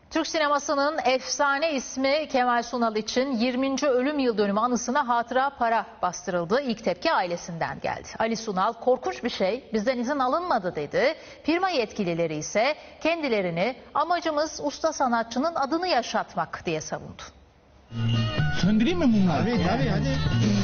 Türk sinemasının efsane ismi Kemal Sunal için 20. ölüm yıl dönümü anısına hatıra para bastırıldı. İlk tepki ailesinden geldi. Ali Sunal korkunç bir şey, bizden izin alınmadı dedi. Firma yetkilileri ise kendilerini amacımız usta sanatçının adını yaşatmak diye savundu. Söndüreyim mi bunları? Tabii hadi.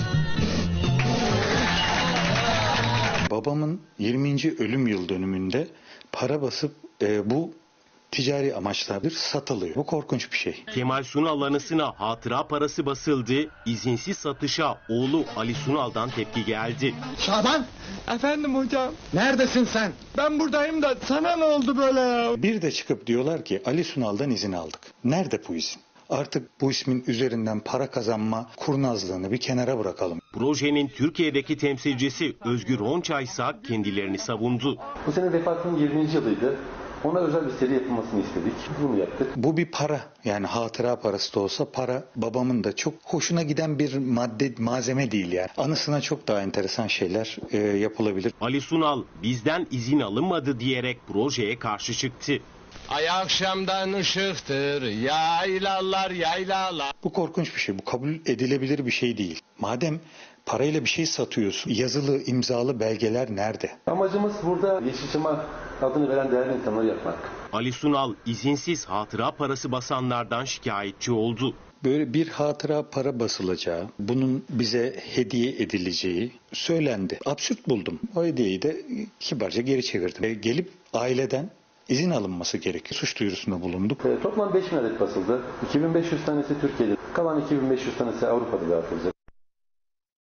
Babamın 20. ölüm yıl dönümünde para basıp bu ticari amaçlardır satılıyor. Bu korkunç bir şey. Kemal Sunal anısına hatıra parası basıldı. İzinsiz satışa oğlu Ali Sunal'dan tepki geldi. Şaban, Efendim hocam, neredesin sen? ben buradayım da sana ne oldu böyle ya? Bir de çıkıp diyorlar ki Ali Sunal'dan izin aldık. Nerede bu izin? Artık bu ismin üzerinden para kazanma kurnazlığını bir kenara bırakalım. Projenin Türkiye'deki temsilcisi Özgür Honçay ise kendilerini savundu. Bu sene vefatının 20. yılıydı. Ona özel bir seri yapılmasını istedik. Bunu yaptık. Bu bir para, yani hatıra parası da olsa para, babamın da çok hoşuna giden bir malzeme değil yani. Anısına çok daha enteresan şeyler yapılabilir. Ali Sunal bizden izin alınmadı diyerek projeye karşı çıktı. Ay akşamdan ışıktır, yaylalar yaylalar. Bu korkunç bir şey, bu kabul edilebilir bir şey değil. Madem parayla bir şey satıyorsun, yazılı, imzalı belgeler nerede? Amacımız burada Yeşilçam'a adını veren değerli insanları yapmak. Ali Sunal izinsiz hatıra parası basanlardan şikayetçi oldu. Böyle bir hatıra para basılacağı, bunun bize hediye edileceği söylendi. Absürt buldum. O hediyeyi de kibarca geri çevirdim. Gelip aileden izin alınması gerekiyor. Suç duyurusunda bulunduk. Toplam 5.000 adet basıldı. 2500 tanesi Türkiye'de. Kalan 2500 tanesi Avrupa'da dağıtılacak.